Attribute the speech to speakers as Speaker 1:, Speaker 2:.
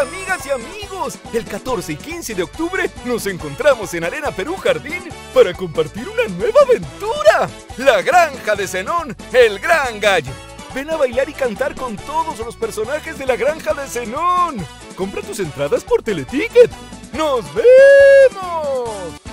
Speaker 1: amigas y amigos, el 14 y 15 de octubre nos encontramos en Arena Perú Jardín para compartir una nueva aventura. La Granja de Zenón, el Gran Gallo. Ven a bailar y cantar con todos los personajes de la Granja de Zenón. Compra tus entradas por Teleticket. ¡Nos vemos!